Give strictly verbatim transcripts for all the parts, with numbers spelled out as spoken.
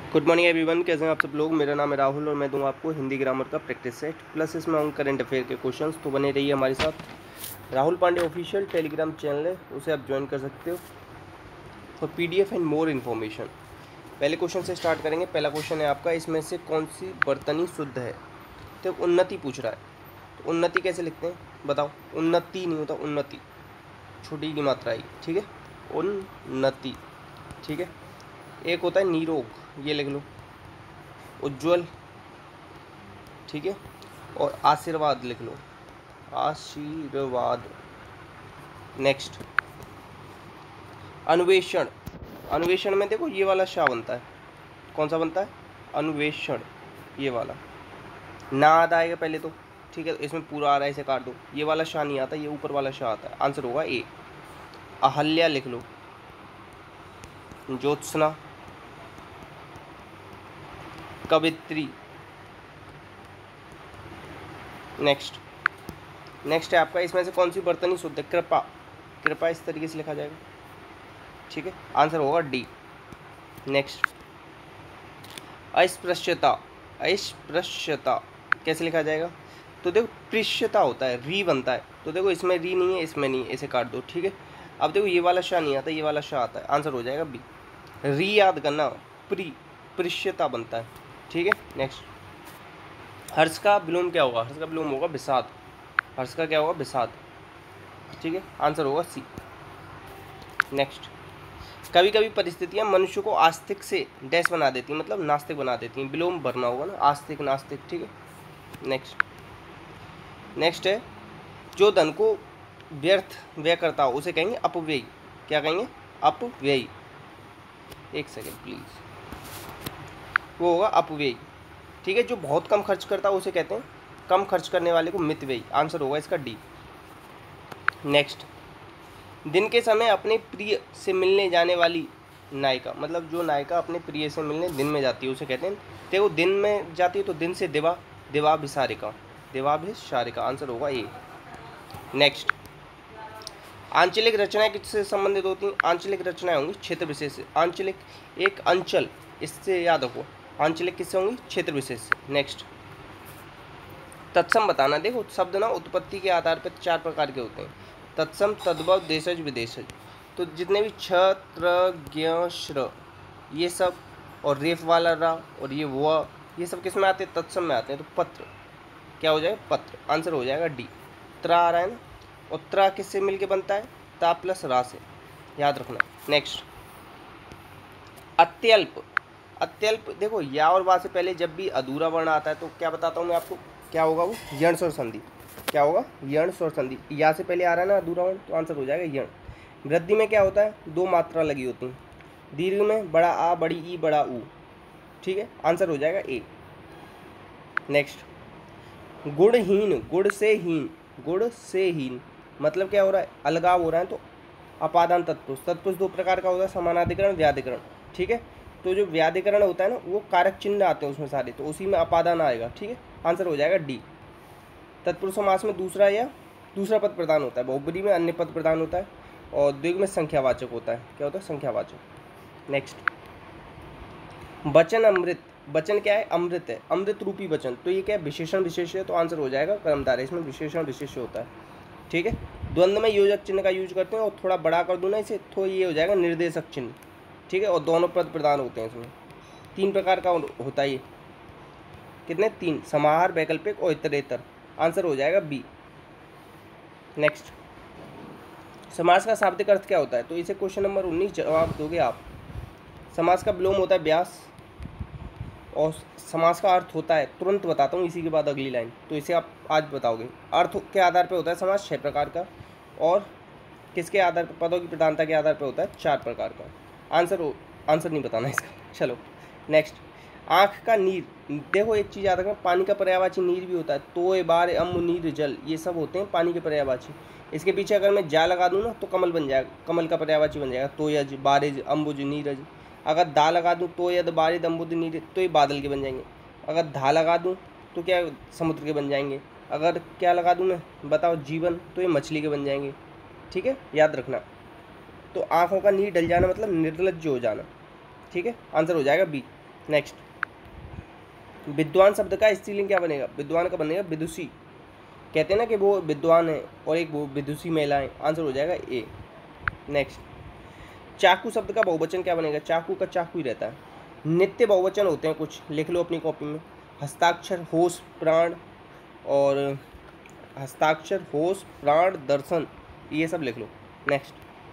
Good morning everyone, कैसे हैं आप सब लोग। मेरा नाम है राहुल और मैं दूंगा आपको हिंदी ग्रामर का प्रैक्टिस सेट प्लस इसमें होंगे करंट अफेयर के क्वेश्चंस। तो बने रहिए हमारे साथ। Rahul Pandey official Telegram channel है, उसे आप ज्वाइन कर सकते हो for PDF and more information. पहले क्वेश्चन से स्टार्ट करेंगे। पहला क्वेश्चन है आपका, इसमें से कौन सी बर्तनी शुद्ध है। तो उन्नति पूछ रहा है, तो उन्नति कैसे लिखते हैं बताओ। उन्नति नहीं होता, उन्नति, छोटी की मात्रा आई, ठीक है, उन्नति, ठीक है। एक होता है निरोग, ये लिख लो, उज्ज्वल, ठीक है, और आशीर्वाद लिख लो, आशीर्वाद। नेक्स्ट अन्वेषण। अन्वेषण में देखो ये वाला शाह बनता है, कौन सा बनता है, अन्वेषण, ये वाला। नाद आएगा पहले तो, ठीक है, इसमें पूरा आ रहा है, इसे काट दो। ये वाला शाह नहीं आता, ये ऊपर वाला शाह आता है। आंसर होगा ए। अहल्या लिख लो, ज्योत्सना, कवित्री। नेक्स्ट नेक्स्ट है आपका, इसमें से कौन सी बर्तनी शुद्ध है। कृपा, कृपा इस तरीके से लिखा जाएगा, ठीक है, आंसर होगा डी। नेक्स्ट अस्पृश्यता। अस्पृश्यता कैसे लिखा जाएगा, तो देखो पृश्यता होता है, री बनता है, तो देखो इसमें री नहीं है, इसमें नहीं है, इसे काट दो, ठीक है। अब देखो ये वाला शाह नहीं आता, ये वाला शाह आता है, आंसर हो जाएगा बी। री याद करना, प्री, पृश्यता बनता है, ठीक है। नेक्स्ट हर्ष का विलोम क्या होगा। हर्ष का विलोम होगा विषाद। हर्ष का क्या होगा, विषाद, ठीक है, आंसर होगा सी। नेक्स्ट कभी कभी परिस्थितियां मनुष्य को आस्तिक से डैश बना देती हैं, मतलब नास्तिक बना देती हैं। विलोम भरना होगा ना, आस्तिक नास्तिक, ठीक है। नेक्स्ट नेक्स्ट है, जो धन को व्यर्थ व्यय करता हो उसे कहेंगे अपव्ययी। क्या कहेंगे, अपव्ययी। एक सेकेंड प्लीज, वो होगा अपव्ययी, ठीक है। जो बहुत कम खर्च करता है उसे कहते हैं, कम खर्च करने वाले को मितव्ययी। आंसर होगा इसका डी। नेक्स्ट दिन के समय अपने प्रिय से मिलने जाने वाली नायिका, मतलब जो नायिका अपने प्रिय से मिलने दिन में जाती है उसे कहते हैं, तो वो दिन में जाती है तो दिन से दिवा, दिवाभिसारिका, दिवाभिसारिका, आंसर होगा ए। नेक्स्ट आंचलिक रचनाएं किससे संबंधित होती हैं। आंचलिक रचनाएं होंगी क्षेत्र विशेष से। आंचलिक एक अंचल, इससे याद रखो, आंचलिक किससे होंगी, क्षेत्र विशेष से। नेक्स्ट तत्सम बताना। देखो शब्द ना उत्पत्ति के आधार पर चार प्रकार के होते हैं, तत्सम, तद्भव, देशज, विदेशज। तो जितने भी छ, त्र, ज्ञ, श्र, ये सब, और रेफ वाला रा, और ये व, ये सब किस में आते हैं, तत्सम में आते हैं। तो पत्र क्या हो जाएगा, पत्र, आंसर हो जाएगा डी। त्रा आ रहा है ना, और त्रा किससे मिलके बनता है, ता प्लस रा से, याद रखना। नेक्स्ट अत्यल्प। अत्यल्प देखो या और वा से पहले जब भी अधूरा वर्ण आता है तो क्या बताता हूँ मैं आपको, क्या होगा वो, यण स्वर संधि। क्या होगा, यण स्वर संधि। या से पहले आ रहा है ना अधूरा वर्ण, तो आंसर हो जाएगा यण। वृद्धि में क्या होता है, दो मात्रा लगी होती हैं। दीर्घ में बड़ा आ, बड़ी ई, बड़ा ऊ, ठीक है, आंसर हो जाएगा ए। नेक्स्ट गुणहीन, गुण से हीन, गुण से हीन मतलब क्या हो रहा है, अलगाव हो रहा है, तो अपादान तत्पुरुष। तत्पुरुष दो प्रकार का होता है, समानाधिकरण, व्याधिकरण, ठीक है। तो जो व्याधिकरण होता है ना, वो कारक चिन्ह आते हैं उसमें सारे, तो उसी में अपादान आएगा, ठीक है, आंसर हो जाएगा डी। तत्पुरुष समास में दूसरा या दूसरा पद प्रदान होता है, बहुब्री में अन्य पद प्रदान होता है, और द्विग में संख्यावाचक होता है। क्या होता है, संख्यावाचक। नेक्स्ट वचन अमृत। वचन क्या है, अमृत है, अमृत रूपी वचन। तो ये क्या है, विशेषण विशेष है, तो आंसर हो जाएगा कर्मधारय, इसमें विशेषण विशेष होता है, ठीक है। द्वंद्व में योजक चिन्ह का यूज करते हैं, और थोड़ा बड़ा कर दूँ ना इसे तो ये हो जाएगा निर्देशक चिन्ह, ठीक है, और दोनों पद प्रदान होते हैं इसमें। तीन प्रकार का होता है ये, कितने, तीन, समाहार, वैकल्पिक और इतरेतर, आंसर हो जाएगा बी। नेक्स्ट समास का शाब्दिक अर्थ क्या होता है, तो इसे क्वेश्चन नंबर उन्नीस जवाब दोगे आप। समास का विलोम होता है व्यास, और समास का अर्थ होता है, तुरंत बताता हूँ इसी के बाद अगली लाइन, तो इसे आप आज बताओगे। अर्थ के आधार पर होता है समास छः प्रकार का, और किसके आधार पर, पदों की प्रधानता के आधार पर होता है चार प्रकार का। आंसर हो आंसर नहीं बताना इसका, चलो। नेक्स्ट आँख का नीर। देखो एक चीज़ याद रखना, पानी का पर्यायवाची नीर भी होता है, तोय, बार, अम्ब, नीर, जल, ये सब होते हैं पानी के पर्यायवाची। इसके पीछे अगर मैं जा लगा दूँ ना तो कमल बन जाएगा, कमल का पर्यायवाची बन जाएगा, तोयज, बारिज, अम्बुज, नीरज। अगर दा लगा दूँ तो यद, बारिद, अम्बुद, नीरज, तो ये बादल के बन जाएंगे। अगर धा लगा दूँ तो क्या, समुद्र के बन जाएंगे। अगर क्या लगा दूँ मैं, बताओ, जीवन, तो ये मछली के बन जाएंगे, ठीक है, याद रखना। तो आँखों का नीर डल जाना मतलब निर्लज्ज हो जाना, ठीक है, आंसर हो जाएगा बी। नेक्स्ट, विद्वान शब्द का स्त्रीलिंग क्या बनेगा? विद्वान का बनेगा विदुषी। कहते हैं ना कि वो विद्वान है और एक वो विदुषी महिला है, आंसर हो जाएगा ए। नेक्स्ट, चाकू शब्द का बहुवचन क्या बनेगा? चाकू का चाकू ही रहता है। नित्य बहुवचन होते हैं कुछ, लिख लो अपनी कॉपी में। हस्ताक्षर, होश, प्राण, और हस्ताक्षर, होश, प्राण, दर्शन, ये सब लिख लो। नेक्स्ट,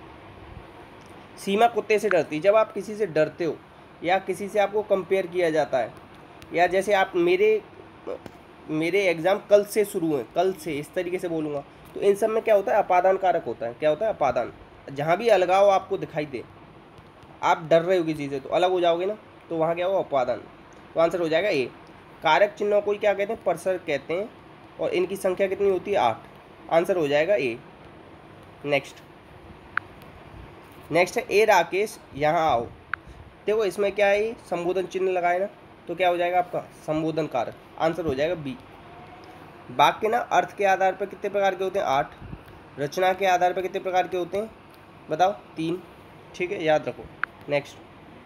सीमा कुत्ते से डरती। जब आप किसी से डरते हो या किसी से आपको कंपेयर किया जाता है, या जैसे आप मेरे मेरे एग्ज़ाम कल से शुरू हैं, कल से, इस तरीके से बोलूँगा, तो इन सब में क्या होता है? अपादान कारक होता है। क्या होता है? अपादान। जहाँ भी अलगाव आपको दिखाई दे, आप डर रहे हो किसी से तो अलग हो जाओगे ना, तो वहाँ क्या होगा? अपादान। तो आंसर हो जाएगा ए। कारक चिन्हों को क्या कहते हैं? परसर कहते हैं, और इनकी संख्या कितनी होती है? आठ। आंसर हो जाएगा ए। नेक्स्ट नेक्स्ट है ए राकेश यहाँ आओ। देखो इसमें क्या है? संबोधन चिन्ह लगाए ना, तो क्या हो जाएगा आपका? संबोधन कारक। आंसर हो जाएगा बी। वाक्य ना अर्थ के आधार पर कितने प्रकार के होते हैं? आठ। रचना के आधार पर कितने प्रकार के होते हैं? बताओ। तीन। ठीक है, याद रखो। नेक्स्ट,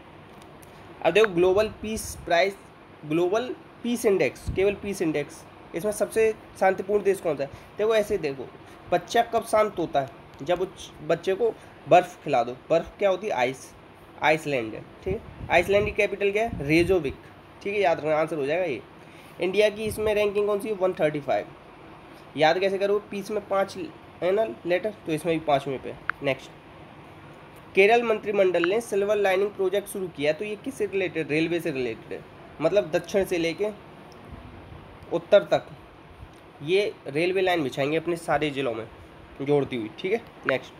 अब देखो global peace price, global peace index, केवल पीस इंडेक्स, इसमें सबसे शांतिपूर्ण देश कौन सा है? देखो ऐसे देखो, बच्चा कब शांत होता है? जब उस बच्चे को बर्फ़ खिला दो। बर्फ़ क्या होती है? आइस। आइसलैंड है, ठीक है। आइसलैंड की कैपिटल क्या है? रेजोविक। ठीक है, याद रखना। आंसर हो जाएगा ये। इंडिया की इसमें रैंकिंग कौन सी है? One thirty five. याद कैसे करो? पीस में पाँच है ना लेटर, तो इसमें भी पाँचवें पे। नेक्स्ट, केरल मंत्रिमंडल ने सिल्वर लाइनिंग प्रोजेक्ट शुरू किया, तो ये किससे रिलेटेड? रेलवे से रिलेटेड है। मतलब दक्षिण से लेके उत्तर तक ये रेलवे लाइन बिछाएंगे अपने सारे ज़िलों में जोड़ती हुई। ठीक है। नेक्स्ट,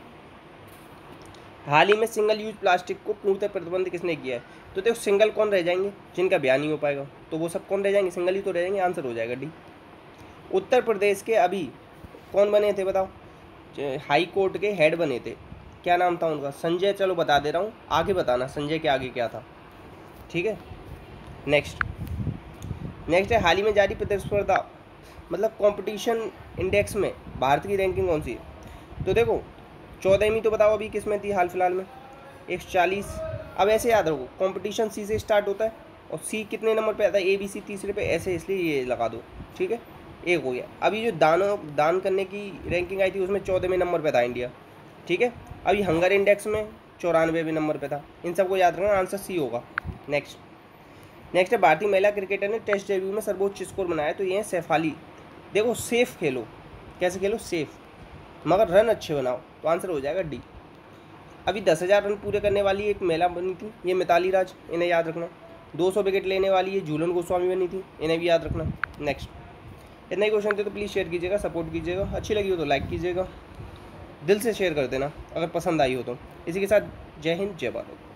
हाल ही में सिंगल यूज प्लास्टिक को पूर्णतः प्रतिबंध किसने किया है? तो देखो सिंगल कौन रह जाएंगे? जिनका बयान नहीं हो पाएगा, तो वो सब कौन रह जाएंगे? सिंगल ही तो रह जाएंगे। आंसर हो जाएगा डी। उत्तर प्रदेश के अभी कौन बने थे बताओ? हाई कोर्ट के हेड बने थे, क्या नाम था उनका? संजय। चलो बता दे रहा हूँ, आगे बताना संजय के आगे क्या था। ठीक है। नेक्स्ट नेक्स्ट है हाल ही में जारी प्रतिस्पर्धा मतलब कंपटीशन इंडेक्स में भारत की रैंकिंग कौन सी है? तो देखो चौदहवीं तो बताओ अभी किस में थी हाल फिलहाल में? एक सौ चालीस। अब ऐसे याद रखो, कंपटीशन सी से स्टार्ट होता है और सी कितने नंबर पे आता है? ए बी सी तीसरे पे, ऐसे, इसलिए ये लगा दो। ठीक है, एक हो गया। अभी जो दानों दान करने की रैंकिंग आई थी उसमें चौदहवें नंबर पे था इंडिया। ठीक है। अभी हंगर इंडेक्स में चौरानवेवें नंबर पे था। इन सबको याद रखना, आंसर सी होगा। नेक्स्ट नेक्स्ट है भारतीय महिला क्रिकेटर ने टेस्ट डेब्यू में सर्वोच्च स्कोर बनाया, तो ये है सैफाली। देखो सेफ खेलो। कैसे खेलो? सेफ, मगर रन अच्छे बनाओ, तो आंसर हो जाएगा डी। अभी दस हज़ार रन पूरे करने वाली एक महिला बनी थी, ये मिताली राज, इन्हें याद रखना। दो सौ विकेट लेने वाली ये झूलन गोस्वामी बनी थी, इन्हें भी याद रखना। नेक्स्ट, इतना ही क्वेश्चन थे तो प्लीज़ शेयर कीजिएगा, सपोर्ट कीजिएगा। अच्छी लगी हो तो लाइक कीजिएगा, दिल से शेयर कर देना अगर पसंद आई हो तो। इसी के साथ जय हिंद, जय भारत।